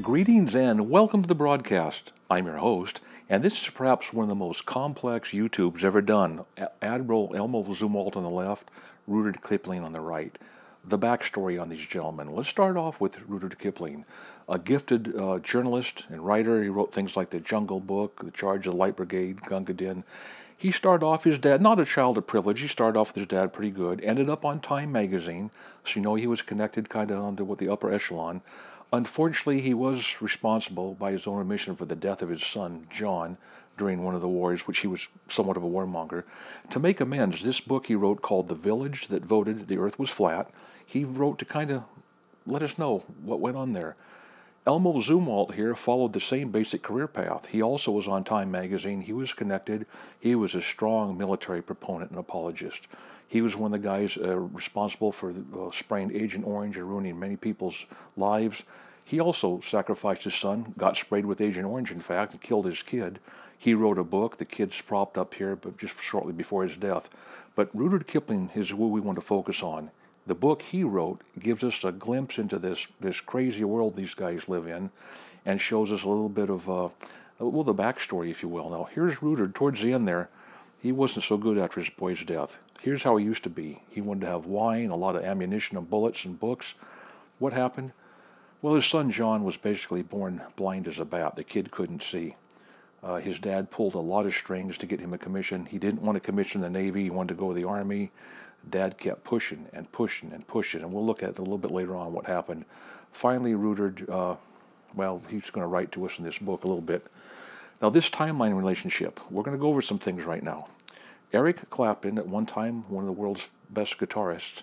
Greetings and welcome to the broadcast. I'm your host, and this is perhaps one of the most complex YouTubes ever done. Admiral Elmo Zumwalt on the left, Rudyard Kipling on the right. The backstory on these gentlemen. Let's start off with Rudyard Kipling, a gifted journalist and writer. He wrote things like The Jungle Book, The Charge of the Light Brigade, Gunga Din. He started off his dad, not a child of privilege, he started off with his dad pretty good, ended up on Time magazine, so you know he was connected kind of onto what the upper echelon. Unfortunately, he was responsible by his own admission for the death of his son, John, during one of the wars, which he was somewhat of a warmonger. To make amends, this book he wrote called The Village That Voted the Earth Was Flat, he wrote to kind of let us know what went on there. Elmo Zumwalt here followed the same basic career path. He also was on Time magazine. He was connected. He was a strong military proponent and apologist. He was one of the guys responsible for spraying Agent Orange and ruining many people's lives. He also sacrificed his son, got sprayed with Agent Orange, in fact, and killed his kid. He wrote a book. The kid's propped up here, but just shortly before his death. But Rudyard Kipling is who we want to focus on. The book he wrote gives us a glimpse into this crazy world these guys live in and shows us a little bit of, the backstory, if you will. Now, here's Rudyard. Towards the end there, he wasn't so good after his boy's death. Here's how he used to be. He wanted to have wine, a lot of ammunition and bullets and books. What happened? Well, his son John was basically born blind as a bat. The kid couldn't see. His dad pulled a lot of strings to get him a commission. He didn't want to commission in the Navy. He wanted to go to the Army. Dad kept pushing and pushing and pushing, and we'll look at it a little bit later on what happened. Finally, Rudyard, he's going to write to us in this book a little bit. Now, this timeline relationship, we're going to go over some things right now. Eric Clapton, at one time one of the world's best guitarists,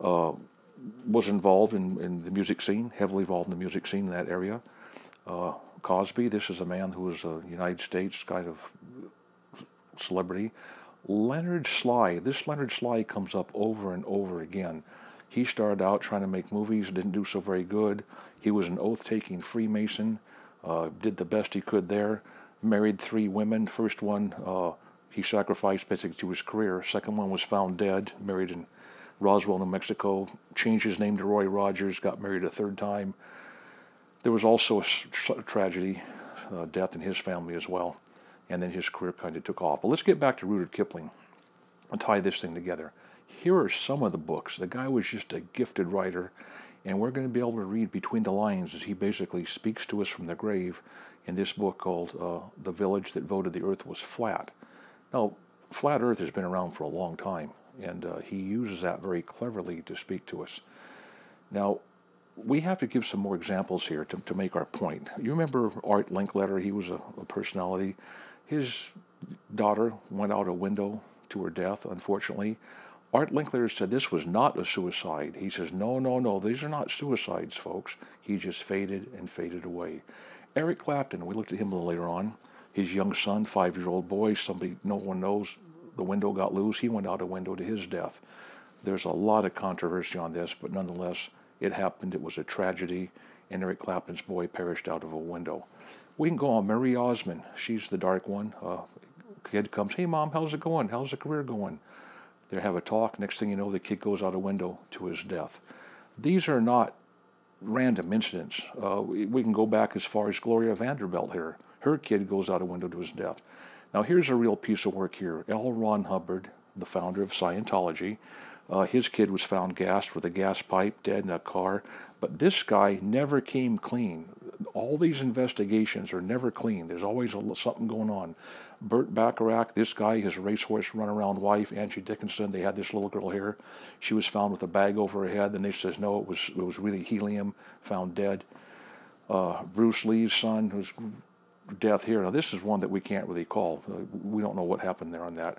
was involved in the music scene, heavily involved in the music scene in that area. Cosby, this is a man who was a United States kind of celebrity. Leonard Sly comes up over and over again. He started out trying to make movies, didn't do so very good. He was an oath-taking Freemason, did the best he could there, married 3 women. First one, he sacrificed basically to his career. Second one was found dead, married in Roswell, New Mexico, changed his name to Roy Rogers, got married a 3rd time. There was also a tragedy, death in his family as well. And then his career kind of took off. But let's get back to Rudyard Kipling and tie this thing together. Here are some of the books. The guy was just a gifted writer, and we're going to be able to read between the lines as he basically speaks to us from the grave in this book called The Village That Voted the Earth Was Flat. Now, flat Earth has been around for a long time, and he uses that very cleverly to speak to us. Now, we have to give some more examples here to make our point. You remember Art Linkletter? He was a personality. His daughter went out a window to her death, unfortunately. Art Linkletter said this was not a suicide. He says, no, these are not suicides, folks. He just faded and faded away. Eric Clapton, we looked at him a little later on. His young son, 5-year-old boy, no one knows, the window got loose. He went out a window to his death. There's a lot of controversy on this, but nonetheless, it happened. It was a tragedy, and Eric Clapton's boy perished out of a window. We can go on. Marie Osmond, she's the dark one. Kid comes, hey, Mom, how's it going? How's the career going? They have a talk. Next thing you know, the kid goes out a window to his death. These are not random incidents. We can go back as far as Gloria Vanderbilt here. Her kid goes out a window to his death. Now, here's a real piece of work here. L. Ron Hubbard, the founder of Scientology, his kid was found gassed with a gas pipe, dead in a car. But this guy never came clean. All these investigations are never clean. There's always something going on. Burt Bacharach, this guy, his racehorse run-around wife, Angie Dickinson, they had this little girl here. She was found with a bag over her head. Then they says, no, it was really helium, found dead. Bruce Lee's son, whose death here. Now, this is one that we can't really call. We don't know what happened there on that.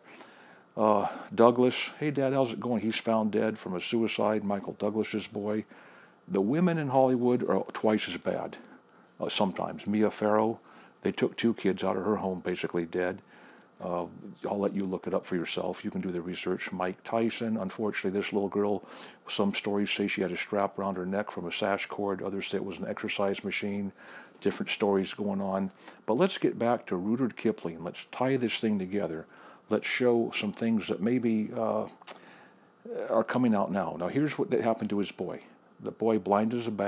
Douglas, hey, Dad, how's it going? He's found dead from a suicide. Michael Douglas's boy. The women in Hollywood are twice as bad. Sometimes. Mia Farrow, they took 2 kids out of her home, basically dead. I'll let you look it up for yourself. You can do the research. Mike Tyson, unfortunately, this little girl, some stories say she had a strap around her neck from a sash cord. Others say it was an exercise machine. Different stories going on. But let's get back to Rudyard Kipling. Let's tie this thing together. Let's show some things that maybe are coming out now. Now, here's what happened to his boy. The boy, blind as a bat,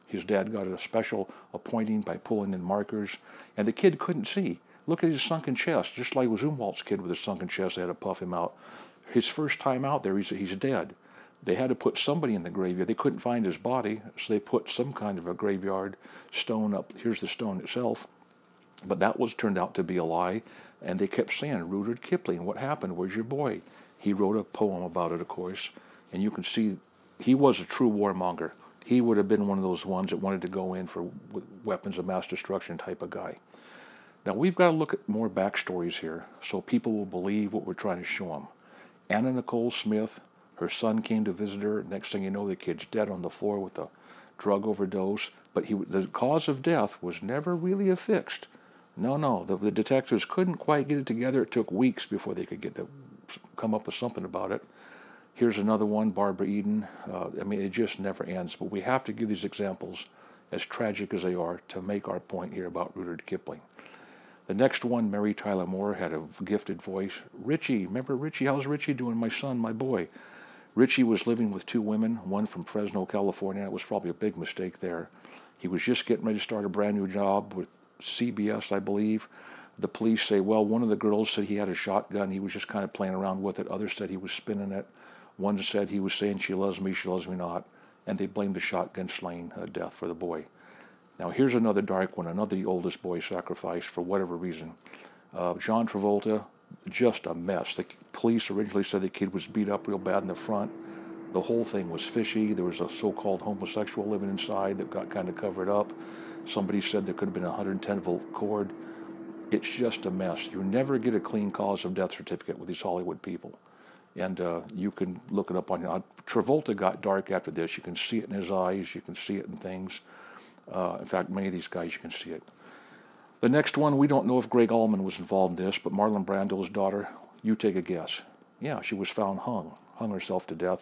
His dad got a special appointing by pulling in markers, and the kid couldn't see. Look at his sunken chest, just like Zumwalt's kid with a sunken chest. They had to puff him out. His first time out there, he's dead. They had to put somebody in the graveyard. They couldn't find his body, so they put some kind of a graveyard stone up. Here's the stone itself. But that was turned out to be a lie, and they kept saying, Rudyard Kipling, what happened? Where's your boy? He wrote a poem about it, of course, and you can see he was a true warmonger. He would have been one of those ones that wanted to go in for weapons of mass destruction type of guy. Now, we've got to look at more backstories here so people will believe what we're trying to show them. Anna Nicole Smith, her son came to visit her. Next thing you know, the kid's dead on the floor with a drug overdose. But the cause of death was never really affixed. No, the detectives couldn't quite get it together. It took weeks before they could come up with something about it. Here's another one, Barbara Eden. It just never ends. But we have to give these examples, as tragic as they are, to make our point here about Rudyard Kipling. The next one, Mary Tyler Moore, had a gifted voice. Richie, remember Richie? How's Richie doing? My son, my boy. Richie was living with two women, one from Fresno, California. It was probably a big mistake there. He was just getting ready to start a brand new job with CBS, I believe. The police say, well, one of the girls said he had a shotgun. He was just kind of playing around with it. Others said he was spinning it. One said he was saying, she loves me not. And they blamed the shotgun slaying death for the boy. Now, here's another dark one, another oldest boy sacrificed for whatever reason. John Travolta, just a mess. The police originally said the kid was beat up real bad in the front. The whole thing was fishy. There was a so-called homosexual living inside that got kind of covered up. Somebody said there could have been a 110-volt cord. It's just a mess. You never get a clean cause of death certificate with these Hollywood people. And you can look it up on your... Travolta got dark after this. You can see it in his eyes. You can see it in things. In fact, many of these guys, you can see it. The next one, we don't know if Greg Allman was involved in this, but Marlon Brando's daughter, you take a guess. Yeah, she was found hung herself to death.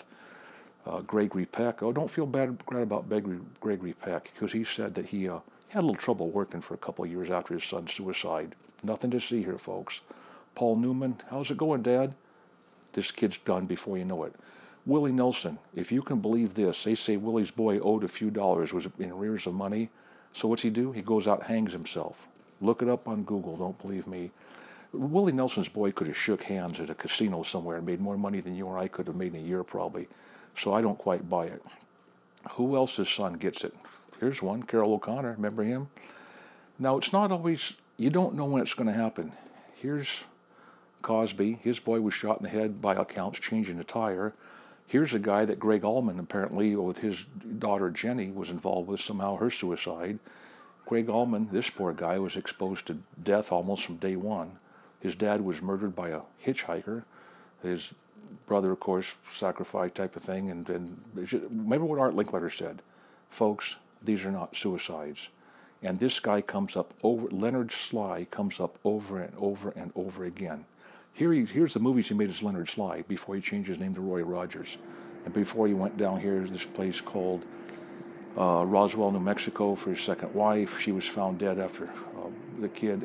Gregory Peck, don't feel bad about Gregory Peck, because he said that he had a little trouble working for a couple of years after his son's suicide. Nothing to see here, folks. Paul Newman, how's it going, Dad? This kid's done before you know it. Willie Nelson, if you can believe this, they say Willie's boy owed a few dollars, was in arrears of money. So what's he do? He goes out and hangs himself. Look it up on Google, don't believe me. Willie Nelson's boy could have shook hands at a casino somewhere and made more money than you or I could have made in a year probably. So I don't quite buy it. Who else's son gets it? Here's one, Carroll O'Connor, remember him? Now, it's not always, you don't know when it's going to happen. Here's Cosby, his boy was shot in the head by accounts changing a tire. Here's a guy that Greg Allman apparently, with his daughter Jenny, was involved with somehow her suicide. Greg Allman, this poor guy, was exposed to death almost from day one. His dad was murdered by a hitchhiker. His brother, of course, sacrifice type of thing. And remember what Art Linkletter said, folks, these are not suicides. And this guy comes up over, Leonard Sly comes up over and over and over again. Here's the movies he made as Leonard Sly before he changed his name to Roy Rogers. And before he went down here, this place called Roswell, New Mexico, for his second wife. She was found dead after the kid.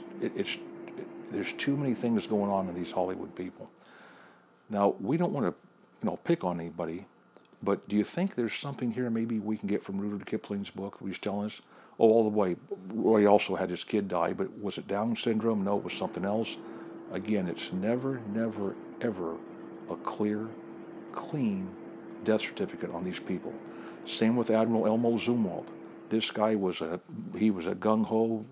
There's too many things going on in these Hollywood people. Now, we don't want to, pick on anybody, but do you think there's something here maybe we can get from Rudyard Kipling's book that he's telling us? Oh, all the way, Roy also had his kid die, but was it Down syndrome? No, it was something else. Again, it's never, ever a clear, clean death certificate on these people. Same with Admiral Elmo Zumwalt. This guy was a gung-ho,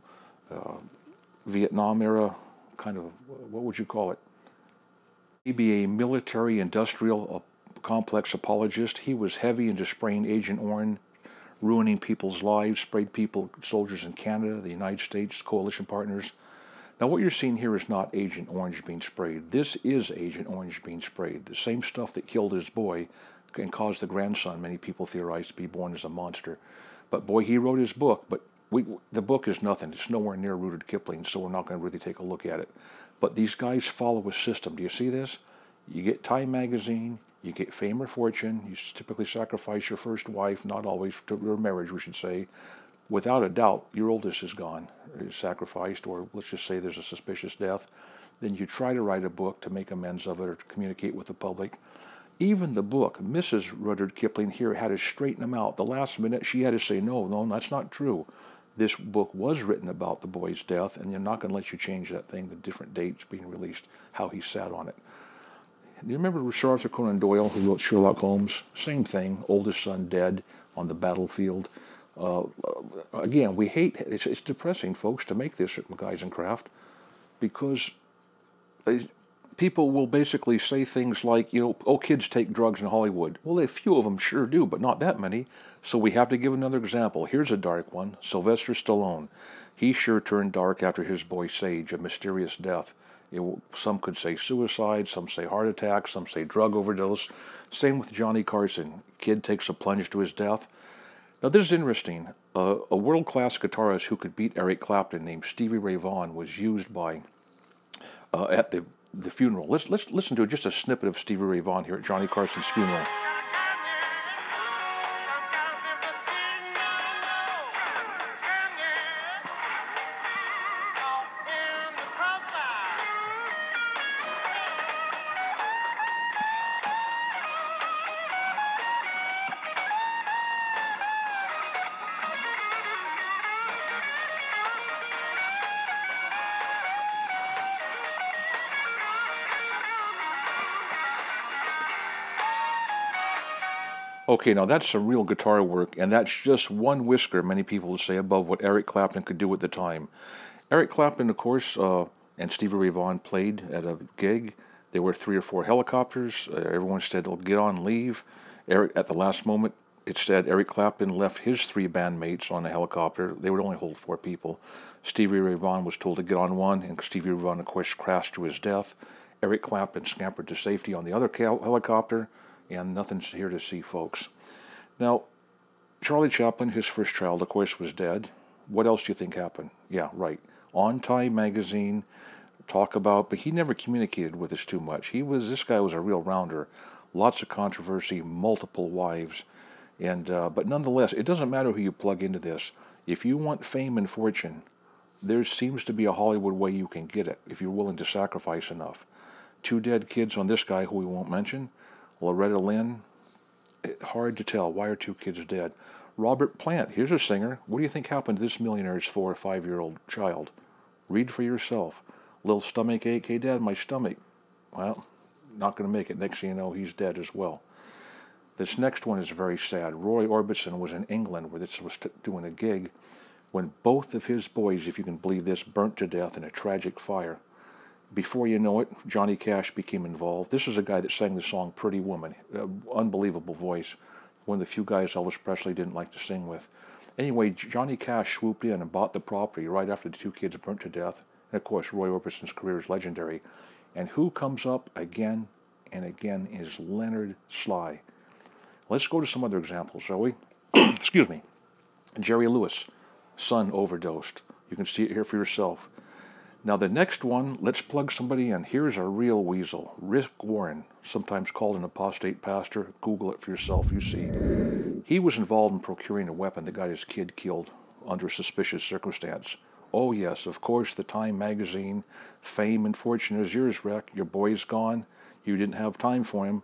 Vietnam era kind of, what would you call it? Maybe a military industrial complex apologist. He was heavy into spraying Agent Orange, ruining people's lives, sprayed soldiers in Canada, the United States, coalition partners. Now what you're seeing here is not Agent Orange being sprayed. This is Agent Orange being sprayed. The same stuff that killed his boy and caused the grandson, many people theorize, to be born as a monster. But boy, he wrote his book, but the book is nothing. It's nowhere near Rudyard Kipling, so we're not going to really take a look at it. But these guys follow a system. Do you see this? You get Time magazine, you get fame or fortune, you typically sacrifice your first wife, not always, to your marriage, we should say. Without a doubt, your oldest is gone, is sacrificed, or let's just say there's a suspicious death. Then you try to write a book to make amends of it or to communicate with the public. Even the book, Mrs. Rudyard Kipling here had to straighten him out. The last minute, she had to say, no, that's not true. This book was written about the boy's death, and they're not going to let you change that thing, the different dates being released, how he sat on it. Do you remember Sir Arthur Conan Doyle, who wrote Sherlock Holmes? Same thing, oldest son dead on the battlefield. Again, we hate, it's depressing, folks, to make this at Craft, because people will basically say things like, oh, kids take drugs in Hollywood. Well, a few of them sure do, but not that many. So we have to give another example. Here's a dark one. Sylvester Stallone. He sure turned dark after his boy Sage, a mysterious death. Some could say suicide, some say heart attack, some say drug overdose. Same with Johnny Carson. Kid takes a plunge to his death. Now, this is interesting. A world-class guitarist who could beat Eric Clapton named Stevie Ray Vaughan was used by at the funeral. Let's listen to just a snippet of Stevie Ray Vaughan here at Johnny Carson's funeral. Okay, now that's some real guitar work, and that's just one whisker, many people would say, above what Eric Clapton could do at the time. Eric Clapton, of course, and Stevie Ray Vaughan played at a gig. There were 3 or 4 helicopters. Everyone said, "Oh, get on, leave." At the last moment, it said Eric Clapton left his 3 bandmates on the helicopter. They would only hold 4 people. Stevie Ray Vaughan was told to get on one, and Stevie Ray Vaughan, of course, crashed to his death. Eric Clapton scampered to safety on the other helicopter, and nothing's here to see, folks. Now, Charlie Chaplin, his first child, of course, was dead. What else do you think happened? Yeah, right. On Time magazine, but he never communicated with us too much. This guy was a real rounder. Lots of controversy, multiple wives. But nonetheless, it doesn't matter who you plug into this. If you want fame and fortune, there seems to be a Hollywood way you can get it, if you're willing to sacrifice enough. 2 dead kids on this guy, who we won't mention. Loretta Lynn, hard to tell. Why are 2 kids dead? Robert Plant, here's a singer. What do you think happened to this millionaire's 4 or 5-year-old child? Read for yourself. Little stomach ache. Hey, Dad, my stomach. Well, not going to make it. Next thing you know, he's dead as well. This next one is very sad. Roy Orbison was in England where this was doing a gig when both of his boys, if you can believe this, burnt to death in a tragic fire. Before you know it, Johnny Cash became involved. This is a guy that sang the song Pretty Woman. Unbelievable voice. One of the few guys Elvis Presley didn't like to sing with. Anyway, Johnny Cash swooped in and bought the property right after the 2 kids burnt to death. And of course, Roy Orbison's career is legendary. And who comes up again and again is Leonard Sly. Let's go to some other examples, shall we? Excuse me. Jerry Lewis, son overdosed. You can see it here for yourself. Now the next one, let's plug somebody in. Here's a real weasel, Rick Warren, sometimes called an apostate pastor. Google it for yourself, you see. He was involved in procuring a weapon that got his kid killed under suspicious circumstance. Oh yes, of course, the Time magazine, fame and fortune is yours, Rick. Your boy's gone. You didn't have time for him.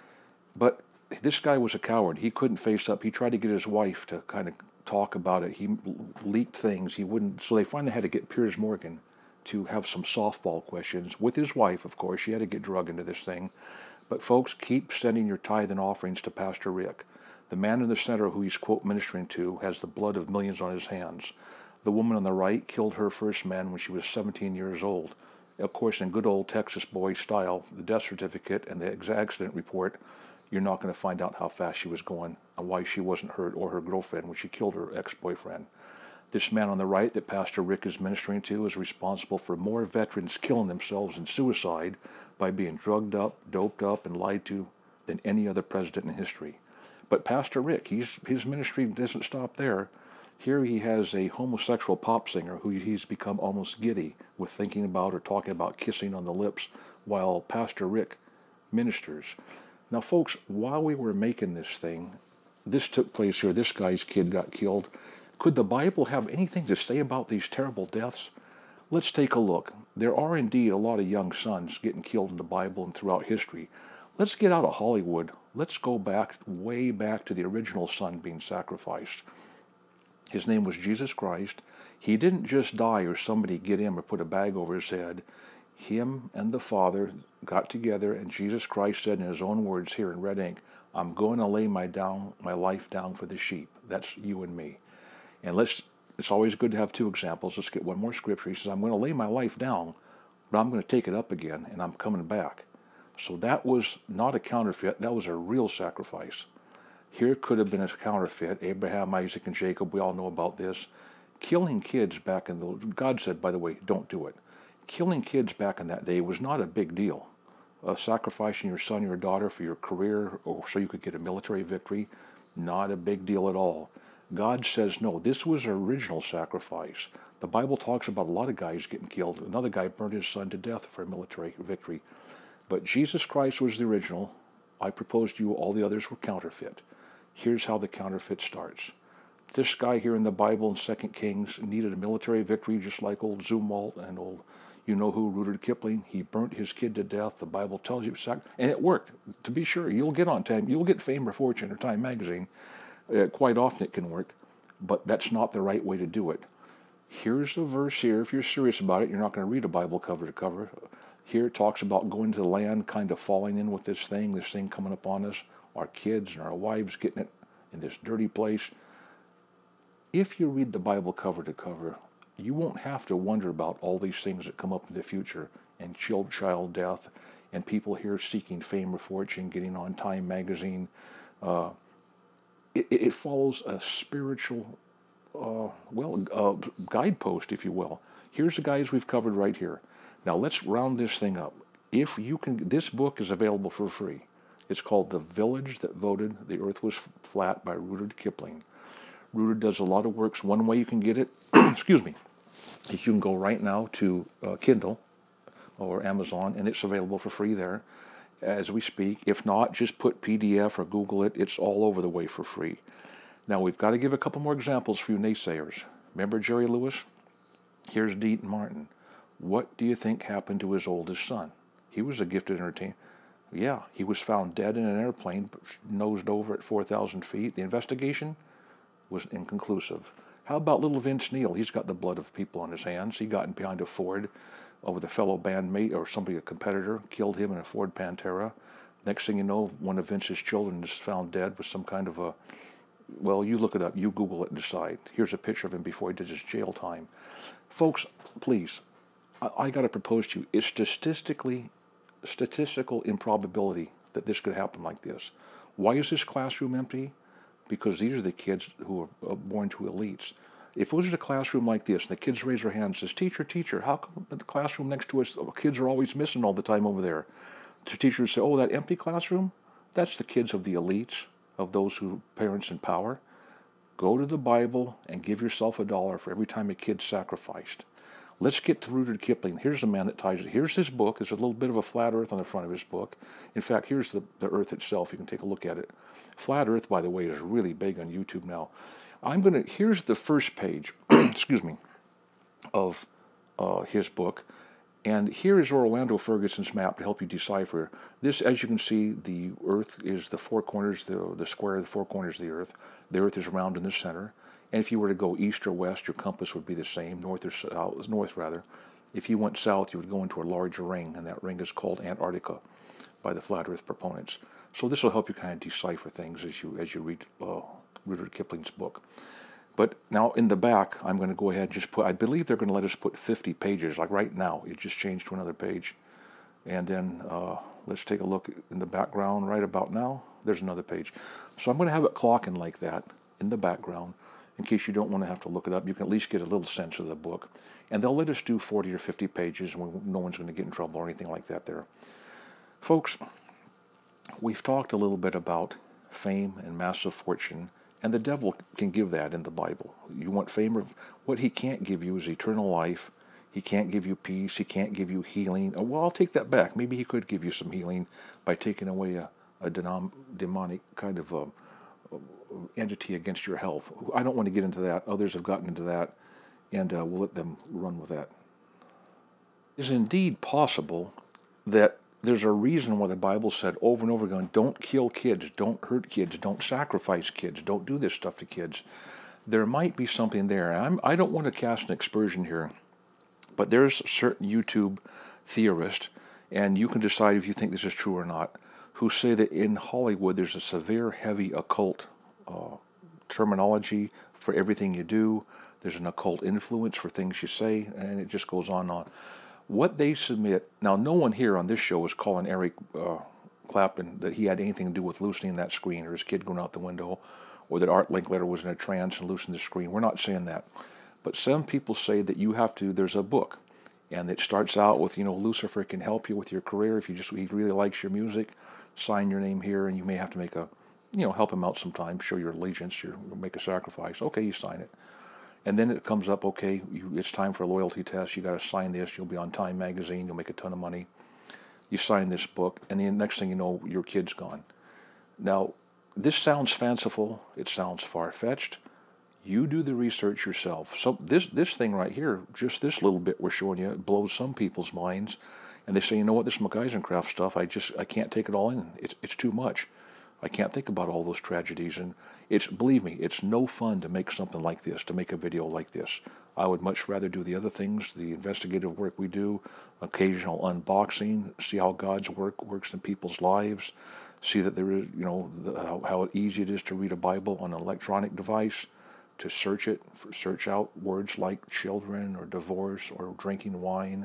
But this guy was a coward. He couldn't face up. He tried to get his wife to kind of talk about it. He leaked things. He wouldn't. So they finally had to get Piers Morgan to have some softball questions with his wife, of course. She had to get drug into this thing. But folks, keep sending your tithe and offerings to Pastor Rick. The man in the center who he's, quote, ministering to has the blood of millions on his hands. The woman on the right killed her first man when she was 17 years old. Of course, in good old Texas boy style, the death certificate and the accident report, you're not going to find out how fast she was going and why she wasn't hurt or her girlfriend when she killed her ex-boyfriend. This man on the right that Pastor Rick is ministering to is responsible for more veterans killing themselves in suicide by being drugged up, doped up, and lied to than any other president in history. But Pastor Rick, his ministry doesn't stop there. Here he has a homosexual pop singer who he's become almost giddy with thinking about or talking about kissing on the lips while Pastor Rick ministers. Now, folks, while we were making this thing, this took place here. This guy's kid got killed. Could the Bible have anything to say about these terrible deaths? Let's take a look. There are indeed a lot of young sons getting killed in the Bible and throughout history. Let's get out of Hollywood. Let's go back, way back to the original son being sacrificed. His name was Jesus Christ. He didn't just die or somebody get him or put a bag over his head. Him and the Father got together, and Jesus Christ said in his own words here in red ink, I'm going to lay my life down for the sheep. That's you and me. And it's always good to have two examples. Let's get one more scripture. He says, I'm going to lay my life down, but I'm going to take it up again, and I'm coming back. So that was not a counterfeit. That was a real sacrifice. Here could have been a counterfeit. Abraham, Isaac, and Jacob, we all know about this. Killing kids back in the... God said, by the way, don't do it. Killing kids back in that day was not a big deal. Sacrificing your son or your daughter for your career or so you could get a military victory, not a big deal at all. God says, no, this was an original sacrifice. The Bible talks about a lot of guys getting killed. Another guy burned his son to death for a military victory. But Jesus Christ was the original. I propose to you all the others were counterfeit. Here's how the counterfeit starts. This guy here in the Bible in 2 Kings needed a military victory just like old Zumwalt and old you-know-who, Rudyard Kipling. He burnt his kid to death. The Bible tells you, and it worked. To be sure, you'll get on Time. You'll get Fame or Fortune or Time magazine. Quite often it can work, but that's not the right way to do it. Here's a verse here. If you're serious about it, you're not going to read a Bible cover to cover. Here it talks about going to the land, kind of falling in with this thing coming upon us, our kids and our wives getting it in this dirty place. If you read the Bible cover to cover, you won't have to wonder about all these things that come up in the future, and child death, and people here seeking fame or fortune, getting on Time magazine. It follows a spiritual, guidepost, if you will. Here's the guys we've covered right here. Now let's round this thing up. If you can, this book is available for free. It's called The Village That Voted the Earth Was Flat by Rudyard Kipling. Rudyard does a lot of works. One way you can get it, excuse me, is you can go right now to Kindle or Amazon, and it's available for free there as we speak. If not, just put PDF or Google it. It's all over the way for free. Now, we've got to give a couple more examples for you naysayers. Remember Jerry Lewis? Here's Deaton Martin. What do you think happened to his oldest son? He was a gifted entertainer. Yeah, he was found dead in an airplane, nosed over at 4,000 feet. The investigation was inconclusive. How about little Vince Neil? He's got the blood of people on his hands. He got in behind a Ford with a fellow bandmate or somebody, a competitor, killed him in a Ford Pantera. Next thing you know, one of Vince's children is found dead with some kind of a, well, you look it up, you Google it and decide. Here's a picture of him before he did his jail time. Folks, please, I got to propose to you, it's statistical improbability that this could happen like this. Why is this classroom empty? Because these are the kids who are born to elites. If it was a classroom like this, and the kids raise their hands and says, teacher, how come the classroom next to us, kids are always missing all the time over there? The teacher would say, oh, that empty classroom? That's the kids of the elites, of those who parents in power. Go to the Bible and give yourself $1 for every time a kid's sacrificed. Let's get to Rudyard Kipling. Here's the man that ties it. Here's his book. There's a little bit of a flat earth on the front of his book. In fact, here's the earth itself. You can take a look at it. Flat earth, by the way, is really big on YouTube now. Here's the first page, excuse me, of his book. And here is Orlando Ferguson's map to help you decipher. This, as you can see, the earth is the four corners, the square of the four corners of the earth. The earth is round in the center. And if you were to go east or west, your compass would be the same, north or south, north rather. If you went south, you would go into a larger ring, and that ring is called Antarctica by the flat earth proponents. So this will help you kind of decipher things as you read Rudyard Kipling's book. But now in the back, I'm going to go ahead and just put, I believe they're going to let us put 50 pages, like right now. It just changed to another page. And then let's take a look in the background right about now. There's another page. So I'm going to have it clocking like that in the background. In case you don't want to have to look it up, you can at least get a little sense of the book. And they'll let us do 40 or 50 pages, and no one's going to get in trouble or anything like that there. Folks, we've talked a little bit about fame and massive fortune, and the devil can give that in the Bible. You want fame, or what he can't give you is eternal life. He can't give you peace. He can't give you healing. Oh, well, I'll take that back. Maybe he could give you some healing by taking away a demonic kind of entity against your health. I don't want to get into that. Others have gotten into that, and we'll let them run with that. It is indeed possible that there's a reason why the Bible said over and over again, don't kill kids, don't hurt kids, don't sacrifice kids, don't do this stuff to kids. There might be something there. I don't want to cast an aspersion here, but there's certain YouTube theorists, and you can decide if you think this is true or not, who say that in Hollywood there's a severe, heavy occult terminology for everything you do. There's an occult influence for things you say, and it just goes on and on. What they submit, now no one here on this show is calling Eric Clapton that he had anything to do with loosening that screen or his kid going out the window, or that Art Linkletter was in a trance and loosened the screen. We're not saying that. But some people say that you have to, there's a book, and it starts out with, Lucifer can help you with your career if he really likes your music, sign your name here, and you may have to make help him out sometime, show your allegiance, make a sacrifice. Okay, you sign it. And then it comes up, okay, it's time for a loyalty test. You got to sign this. You'll be on Time magazine. You'll make a ton of money. You sign this book, and the next thing you know, your kid's gone. Now, this sounds fanciful. It sounds far-fetched. You do the research yourself. So this thing right here, just this little bit we're showing you, it blows some people's minds, and they say, you know what, this McEisencraft stuff, I can't take it all in. It's too much. I can't think about all those tragedies, and believe me, it's no fun to make something like this, to make a video like this. I would much rather do the other things, the investigative work we do, occasional unboxing, see how God's work works in people's lives, see that there is, how easy it is to read a Bible on an electronic device, to search out words like children or divorce or drinking wine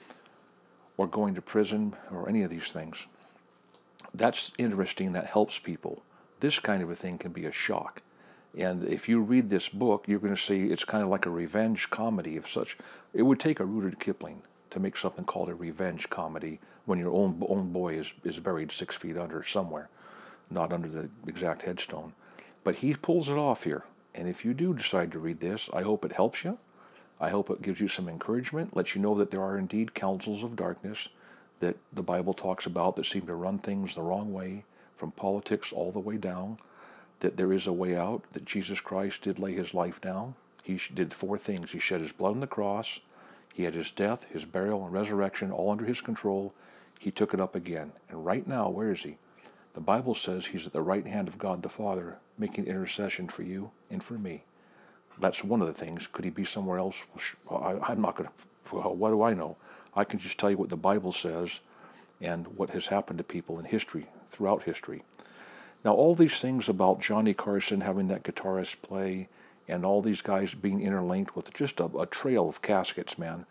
or going to prison or any of these things. That's interesting. That helps people. This kind of a thing can be a shock. And if you read this book, you're going to see it's kind of like a revenge comedy of such. It would take a Rudyard Kipling to make something called a revenge comedy when your own boy is buried 6 feet under somewhere, not under the exact headstone. But he pulls it off here. And if you do decide to read this, I hope it helps you. I hope it gives you some encouragement, lets you know that there are indeed councils of darkness that the Bible talks about that seem to run things the wrong way, from politics all the way down, that there is a way out, that Jesus Christ did lay his life down. He did 4 things. He shed his blood on the cross. He had his death, his burial, and resurrection all under his control. He took it up again. And right now, where is he? The Bible says he's at the right hand of God the Father, making intercession for you and for me. That's one of the things. Could he be somewhere else? I'm not going to, what do I know? I can just tell you what the Bible says and what has happened to people in history, throughout history. Now, all these things about Johnny Carson having that guitarist play and all these guys being interlinked with just a trail of caskets, man,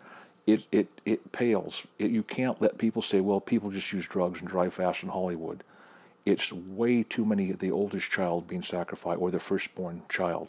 it pales. You can't let people say, well, people just use drugs and drive fast in Hollywood. It's way too many of the oldest child being sacrificed, or the firstborn child,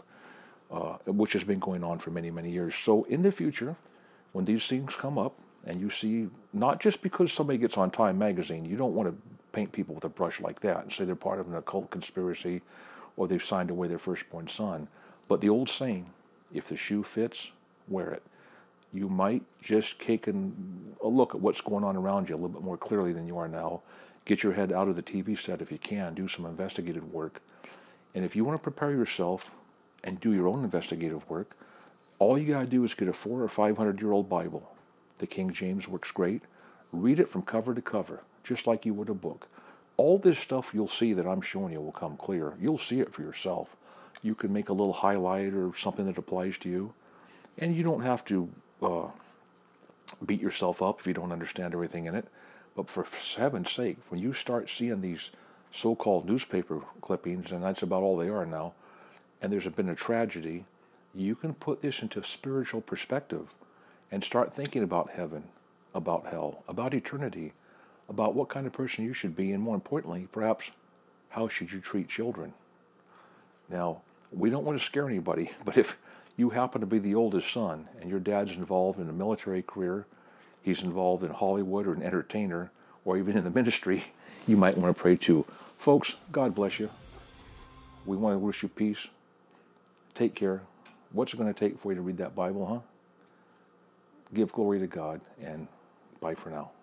which has been going on for many, many years. So in the future, when these things come up, and you see, not just because somebody gets on Time magazine, you don't want to paint people with a brush like that and say they're part of an occult conspiracy or they've signed away their firstborn son. But the old saying, if the shoe fits, wear it. You might just take a look at what's going on around you a little bit more clearly than you are now. Get your head out of the TV set if you can. Do some investigative work. And if you want to prepare yourself and do your own investigative work, all you got to do is get a 400 or 500-year-old Bible. The King James works great. Read it from cover to cover, just like you would a book. All this stuff you'll see that I'm showing you will come clear. You'll see it for yourself. You can make a little highlight or something that applies to you. And you don't have to beat yourself up if you don't understand everything in it. But for heaven's sake, when you start seeing these so-called newspaper clippings, and that's about all they are now, and there's been a tragedy, you can put this into spiritual perspective and start thinking about heaven, about hell, about eternity, about what kind of person you should be, and more importantly, perhaps, how should you treat children? Now, we don't want to scare anybody, but if you happen to be the oldest son and your dad's involved in a military career, he's involved in Hollywood or an entertainer, or even in the ministry, you might want to pray too. Folks, God bless you. We want to wish you peace. Take care. What's it going to take for you to read that Bible, huh? Give glory to God, and bye for now.